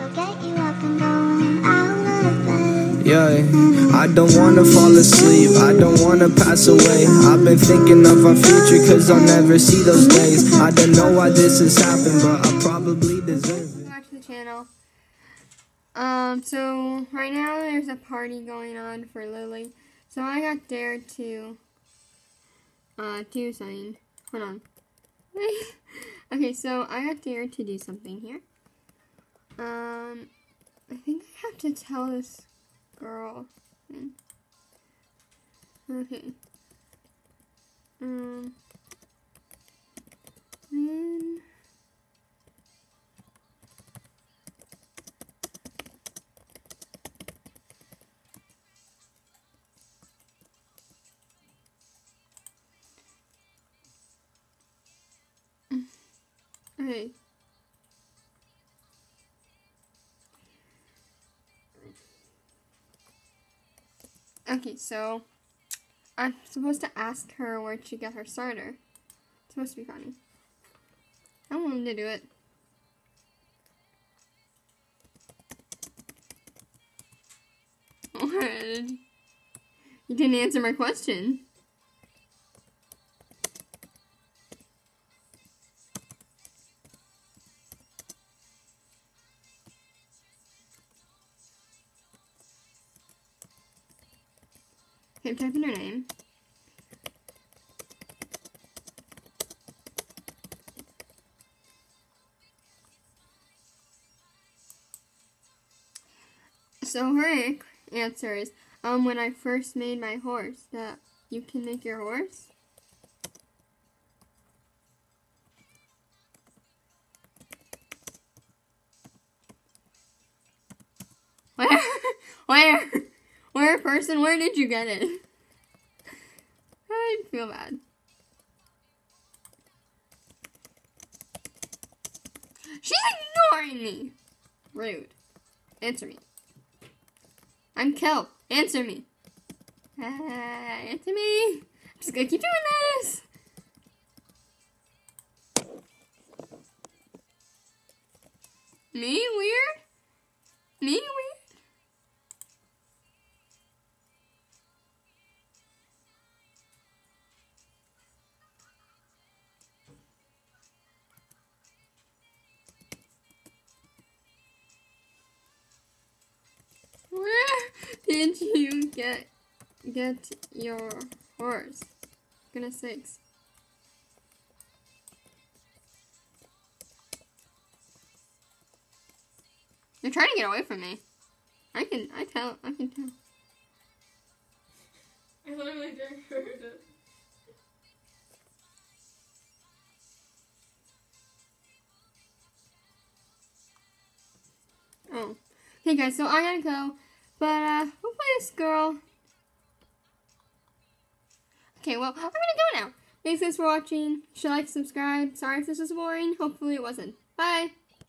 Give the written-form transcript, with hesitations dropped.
get you up and going out of bed. Yeah, I don't wanna fall asleep, I don't wanna pass away. I've been thinking of our future, cause I'll never see those days. I don't know why this has happened, but I probably deserve it. Back to the channel. So right now there's a party going on for Lily. So I got dared to do something. Hold on. Okay, so I got dared to do something here. I think I have to tell this girl. Okay. Then okay. Okay, so I'm supposed to ask her where'd she get her starter. It's supposed to be funny. I want him to do it. What? You didn't answer my question. Okay, type in her name. So her answer is, when I first made my horse. That you can make your horse? Where, person? Where did you get it? I feel bad. She's ignoring me. Rude. Answer me. I'm Kel. Answer me. Answer me. I'm just gonna keep doing this. Me? Weird? Me? Weird? Where did you get your horse? Goodness sakes. They're trying to get away from me. I can tell. I literally just heard it. Oh. Hey guys, so I gotta go. But, hopefully this girl... Okay, well, I'm gonna go now. Thanks guys for watching. Should like, subscribe. Sorry if this was boring. Hopefully it wasn't. Bye!